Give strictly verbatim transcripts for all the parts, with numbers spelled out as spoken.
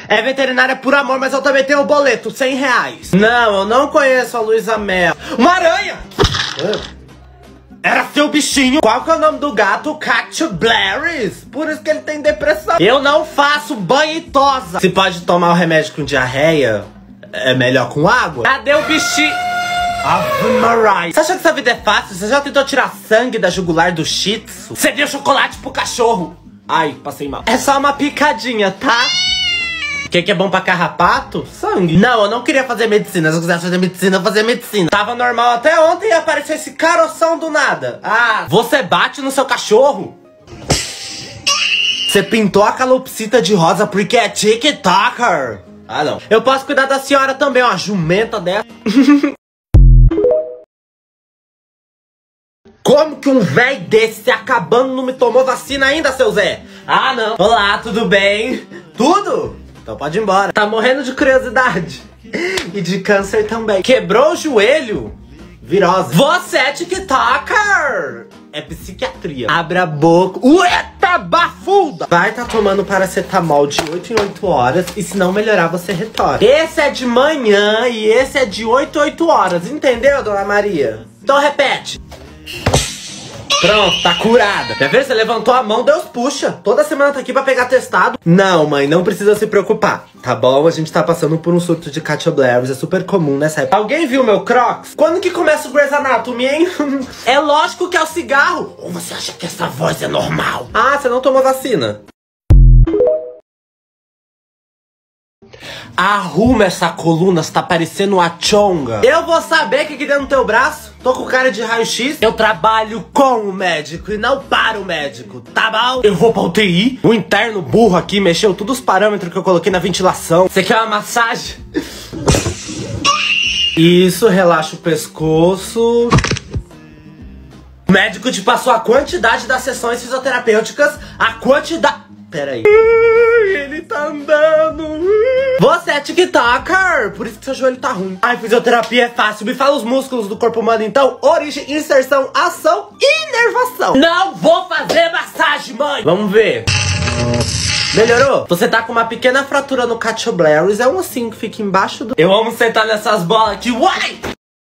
É veterinária por amor, mas eu também tenho o boleto, cem reais. Não, eu não conheço a Luísa Mel. Uma aranha! Era seu bichinho. Qual que é o nome do gato? Cachoblares. Por isso que ele tem depressão. Eu não faço banho e tosa. Se pode tomar o remédio com diarreia, é melhor com água? Cadê o bichinho? Ave Maria. Você acha que essa vida é fácil? Você já tentou tirar sangue da jugular do Shih Tzu? Você deu chocolate pro cachorro. Ai, passei mal. É só uma picadinha, tá? O que, que é bom pra carrapato? Sangue. Não, eu não queria fazer medicina. Se eu quisesse fazer medicina, eu fazia medicina. Tava normal até ontem e apareceu esse caroção do nada. Ah, você bate no seu cachorro? Você pintou a calopsita de rosa porque é TikToker. Ah, não. Eu posso cuidar da senhora também, uma jumenta dessa. Como que um véi desse acabando não me tomou vacina ainda, seu Zé? Ah, não. Olá, tudo bem? Tudo? Então pode ir embora. Tá morrendo de curiosidade. E de câncer também. Quebrou o joelho? Virose. Você é TikToker? É psiquiatria. Abre a boca. Ueta bafuda! Vai tá tomando paracetamol de oito em oito horas. E se não melhorar, você retorna. Esse é de manhã e esse é de oito em oito horas. Entendeu, dona Maria? Então repete. Pronto, tá curada. Quer ver? Você levantou a mão, Deus puxa. Toda semana tá aqui pra pegar testado. Não, mãe, não precisa se preocupar. Tá bom? A gente tá passando por um surto de Cachoblares. É super comum nessa época. Alguém viu meu Crocs? Quando que começa o Grey's Anatomy, hein? É lógico que é o cigarro. Ou você acha que essa voz é normal? Ah, você não tomou vacina. Arruma essa coluna, você tá parecendo a Chonga. Eu vou saber o que que deu no teu braço. Tô com cara de raio-x. Eu trabalho com o médico e não para o médico, tá bom? Eu vou pra U T I. O interno burro aqui mexeu todos os parâmetros que eu coloquei na ventilação. Você quer uma massagem? Isso, relaxa o pescoço. O médico te passou a quantidade das sessões fisioterapêuticas. A quantidade... Peraí. Ele tá andando. Você é TikToker, por isso que seu joelho tá ruim. Ai, fisioterapia é fácil. Me fala os músculos do corpo humano então. Origem, inserção, ação e inervação. Não vou fazer massagem, mãe. Vamos ver. Melhorou? Você tá com uma pequena fratura no Cachoblares. É um ossinho que fica embaixo do... Eu amo sentar nessas bolas aqui. Uai!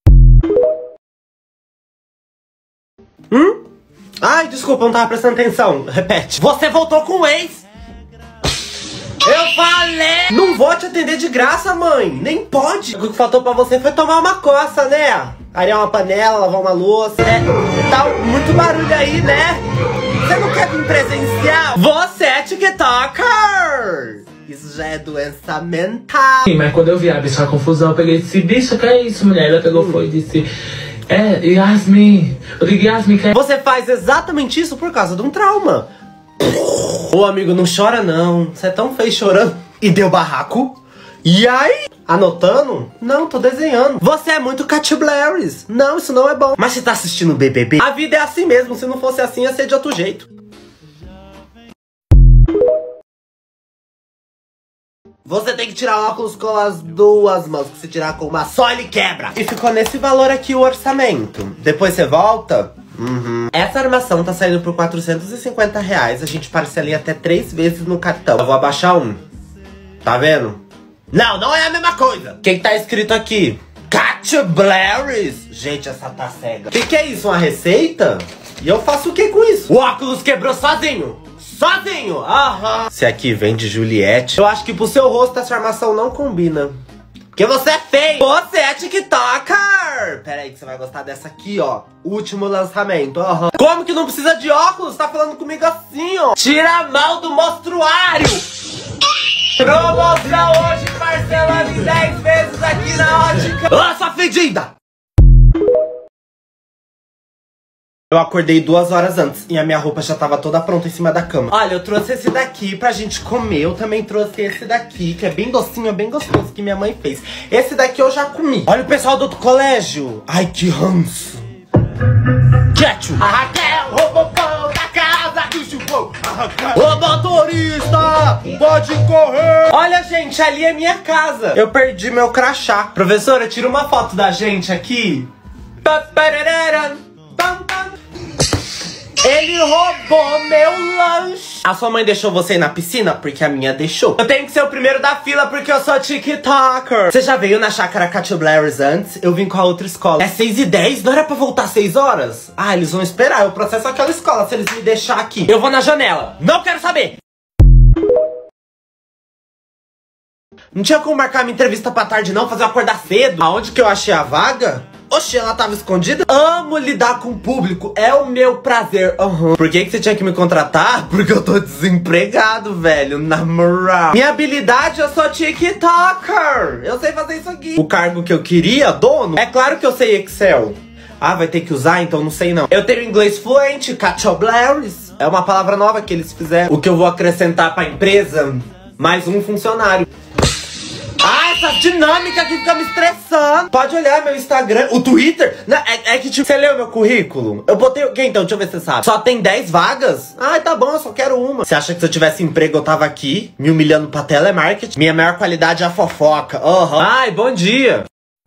Hum? Ai, desculpa, não tava prestando atenção. Repete. Você voltou com o ex. Eu falei! Não vou te atender de graça, mãe. Nem pode. O que faltou pra você foi tomar uma coça, né? Arear uma panela, lavar uma louça. É, tá muito barulho aí, né? Você não quer vir presencial? Você é TikToker! Isso já é doença mental. Sim, mas quando eu vi a bicha a confusão, eu peguei e disse, bicho, que é isso, mulher? Ela pegou, foi e disse... É, Yasmin, eu digo Yasmin, que é... Você faz exatamente isso por causa de um trauma. Ô amigo, não chora não. Você é tão feio chorando. E deu barraco? E aí? Anotando? Não, tô desenhando. Você é muito Cachoblares. Não, isso não é bom. Mas você tá assistindo o B B B? A vida é assim mesmo. Se não fosse assim, ia ser de outro jeito. Você tem que tirar o óculos com as duas mãos. Se você tirar com uma só, ele quebra. E ficou nesse valor aqui o orçamento. Depois você volta. Uhum. Essa armação tá saindo por quatrocentos e cinquenta reais. A gente parcela até três vezes no cartão. Eu vou abaixar um. Tá vendo? Não, não é a mesma coisa. O que que tá escrito aqui? Cachoblares. Gente, essa tá cega. O que que é isso? Uma receita? E eu faço o que com isso? O óculos quebrou sozinho. Sozinho! Aham. Se aqui vem de Juliette, eu acho que pro seu rosto essa armação não combina. Porque você é feio! Você é TikToker! Pera aí que você vai gostar dessa aqui, ó. Último lançamento, aham. Como que não precisa de óculos? Tá falando comigo assim, ó. Tira a mão do mostruário! Promoção hoje, parcelando em dez vezes aqui na ótica. Ô, sua fedida! Eu acordei duas horas antes e a minha roupa já tava toda pronta em cima da cama. Olha, eu trouxe esse daqui pra gente comer. Eu também trouxe esse daqui, que é bem docinho, é bem gostoso, que minha mãe fez. Esse daqui eu já comi. Olha o pessoal do outro colégio. Ai, que ranço. Ketchup. A Raquel roubou pão da casa do chupão. Ô, motorista, pode correr. Olha, gente, ali é minha casa. Eu perdi meu crachá. Professora, tira uma foto da gente aqui. Ele roubou meu lanche. A sua mãe deixou você ir na piscina? Porque a minha deixou. Eu tenho que ser o primeiro da fila porque eu sou TikToker. Você já veio na chácara Catioblares antes? Eu vim com a outra escola. É seis e dez? Não era pra voltar às seis horas? Ah, eles vão esperar. Eu processo aquela escola se eles me deixar aqui. Eu vou na janela. Não quero saber. Não tinha como marcar minha entrevista pra tarde não, fazer eu acordar cedo. Aonde que eu achei a vaga? Oxe, ela tava escondida? Amo lidar com o público, é o meu prazer. Uhum. Por que que você tinha que me contratar? Porque eu tô desempregado, velho, na moral. Minha habilidade, eu sou TikToker. Eu sei fazer isso aqui. O cargo que eu queria, dono, é claro que eu sei Excel. Ah, vai ter que usar? Então não sei não. Eu tenho inglês fluente, Catioblares. É uma palavra nova que eles fizeram. O que eu vou acrescentar pra empresa? Mais um funcionário. Ah, essa dinâmica que fica me estressando. Pode olhar meu Instagram, o Twitter. Não, é, é que tipo, você leu meu currículo? Eu botei o quê então? Deixa eu ver se você sabe. Só tem dez vagas? Ah, tá bom, eu só quero uma. Você acha que se eu tivesse emprego eu tava aqui, me humilhando pra telemarketing? Minha maior qualidade é a fofoca. Uhum. Ai, bom dia.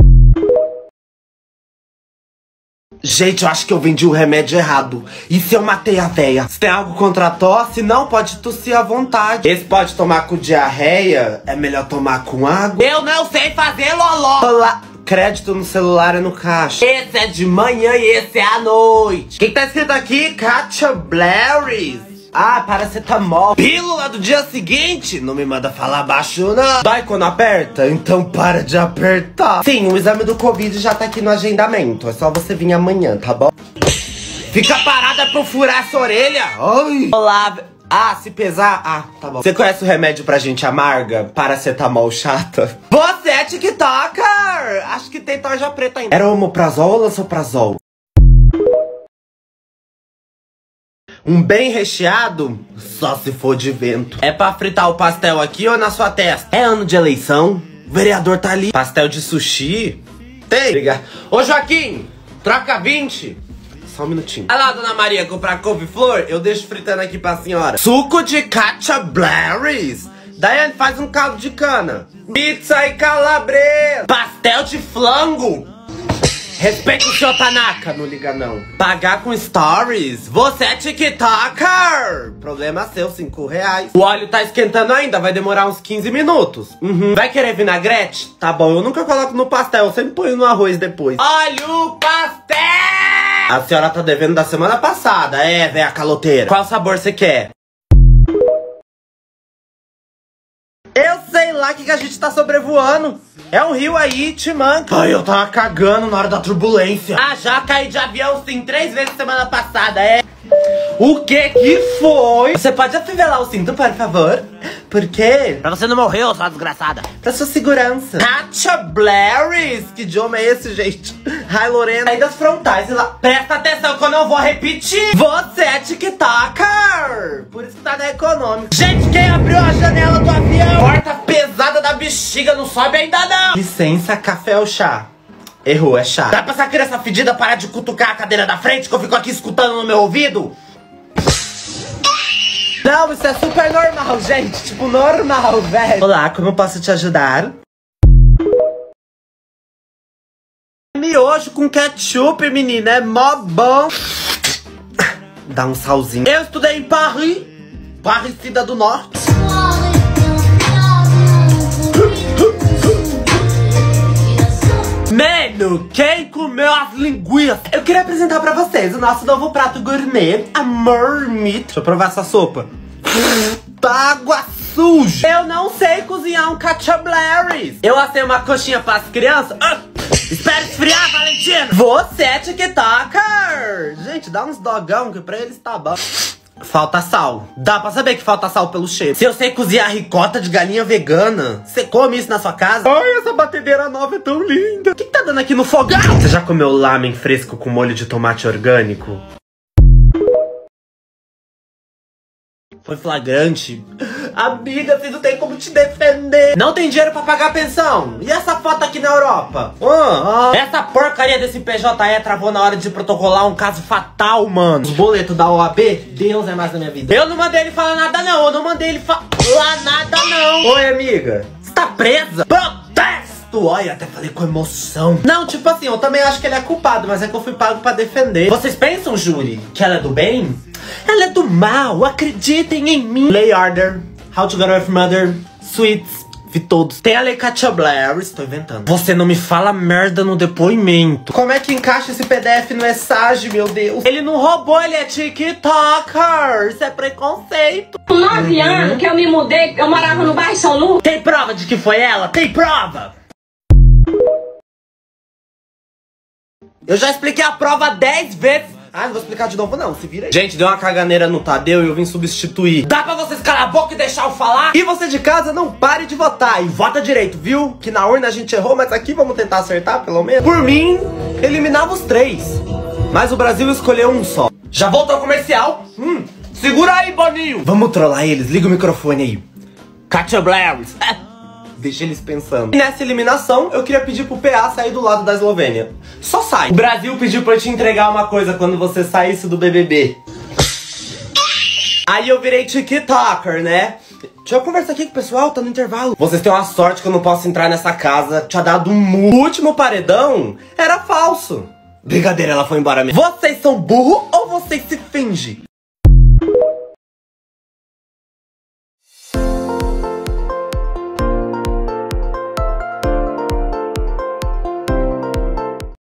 Gente, eu acho que eu vendi o remédio errado. E se eu matei a véia? Se tem algo contra a tosse, não, pode tossir à vontade. Esse pode tomar com diarreia, é melhor tomar com água. Eu não sei fazer loló. Olá. Crédito no celular é no caixa. Esse é de manhã e esse é à noite. O que, que tá escrito aqui? Catioblares. Ah, paracetamol. Pílula do dia seguinte? Não me manda falar baixo, não. Dói quando aperta? Então para de apertar. Sim, o exame do Covid já tá aqui no agendamento. É só você vir amanhã, tá bom? Fica parada pra eu furar essa orelha. Ai. Olá. Ah, se pesar... Ah, tá bom. Você conhece o remédio pra gente amarga? Paracetamol chata? Você é TikToker! Acho que tem tarja preta ainda. Era omeprazol ou lansoprazol? Um bem recheado? Só se for de vento. É pra fritar o pastel aqui ou na sua testa? É ano de eleição? O vereador tá ali. Pastel de sushi? Tem. Obrigado. Ô Joaquim, troca vinte. Só um minutinho. Vai lá, dona Maria, comprar couve-flor? Eu deixo fritando aqui pra senhora. Suco de Catioblares. Daiane, faz um caldo de cana. Pizza e calabresa. Pastel de flango. Respeita o seu Tanaka, não liga não. Pagar com stories? Você é TikToker? Problema seu, cinco reais. O óleo tá esquentando ainda, vai demorar uns quinze minutos. Uhum. Vai querer vinagrete? Tá bom, eu nunca coloco no pastel, eu sempre ponho no arroz depois. Olha o pastel! A senhora tá devendo da semana passada, é, véia caloteira. Qual sabor você quer? Eu sei lá o que, que a gente tá sobrevoando. É um rio aí, te manca. Ai, eu tava cagando na hora da turbulência. Ah, já caí de avião sim, três vezes semana passada, é. O que que foi? Você pode afivelar o cinto, por favor? Por quê? Pra você não morrer, sua desgraçada. Pra sua segurança. Catioblares? Que idioma é esse, gente? Ai, Lorena. Aí das frontais e lá. Presta atenção que eu não vou repetir. Você é TikToker. Por isso que tá na econômica. Gente, quem abriu a janela do avião? Porta pesada da bexiga, não sobe ainda não. Licença, café ou chá? Errou, é chá. Dá pra essa criança fedida parar de cutucar a cadeira da frente que eu fico aqui escutando no meu ouvido? Não, isso é super normal, gente. Tipo, normal, velho. Olá, como eu posso te ajudar? Miojo com ketchup, menina. É mó bom. Dá um salzinho. Eu estudei em Paris. Paris, Cida do Norte. Mano, quem comeu as linguiças? Eu queria apresentar pra vocês o nosso novo prato gourmet, a marmita. Deixa eu provar essa sopa. Água suja. Eu não sei cozinhar um Catioblares. Eu assei uma coxinha pras crianças. Ah, espera esfriar, Valentina. Você é TikToker. Gente, dá uns dogão que pra eles tá bom. Falta sal. Dá pra saber que falta sal pelo cheiro. Se eu sei cozinhar ricota de galinha vegana, você come isso na sua casa? Ai, essa batedeira nova é tão linda. O que, que tá dando aqui no fogão? Você já comeu lamen fresco com molho de tomate orgânico? Foi flagrante. Amiga, você não tem como te defender. Não tem dinheiro pra pagar a pensão. E essa foto aqui na Europa? Ah, ah. Essa porcaria desse P J E travou na hora de protocolar um caso fatal, mano. Os boletos da O A B, Deus é mais na minha vida. Eu não mandei ele falar nada não. Eu não mandei ele falar nada não. Oi, amiga. Você tá presa? Protesto! Olha, até falei com emoção. Não, tipo assim, eu também acho que ele é culpado, mas é que eu fui pago pra defender. Vocês pensam, júri, que ela é do bem? Ela é do mal, acreditem em mim. Lay Order, How to Get Away with Murder, Sweets, vi todos. Tem a Lei Katia Blair, estou inventando. Você não me fala merda no depoimento. Como é que encaixa esse P D F no Essage, meu Deus? Ele não roubou, ele é TikToker. Isso é preconceito. Com nove uhum. anos que eu me mudei, eu morava no bairro São Lucas. Tem prova de que foi ela? Tem prova? Eu já expliquei a prova dez vezes. Ah, não vou explicar de novo não, se vira aí. Gente, deu uma caganeira no Tadeu e eu vim substituir. Dá pra vocês calar a boca e deixar eu falar? E você de casa, não pare de votar. E vota direito, viu? Que na urna a gente errou, mas aqui vamos tentar acertar, pelo menos. Por mim, eliminava os três. Mas o Brasil escolheu um só. Já voltou ao comercial? Hum, segura aí, Boninho. Vamos trollar eles, liga o microfone aí. Katia Blair. Deixa eles pensando. E nessa eliminação, eu queria pedir pro P A sair do lado da Eslovênia. Só sai. O Brasil pediu pra eu te entregar uma coisa quando você saísse do B B B. Aí eu virei TikToker, né? Deixa eu conversar aqui com o pessoal, tá no intervalo. Vocês têm uma sorte que eu não posso entrar nessa casa. Tinha dado um murro. O último paredão era falso. Brincadeira, ela foi embora mesmo. Vocês são burro ou vocês se fingem?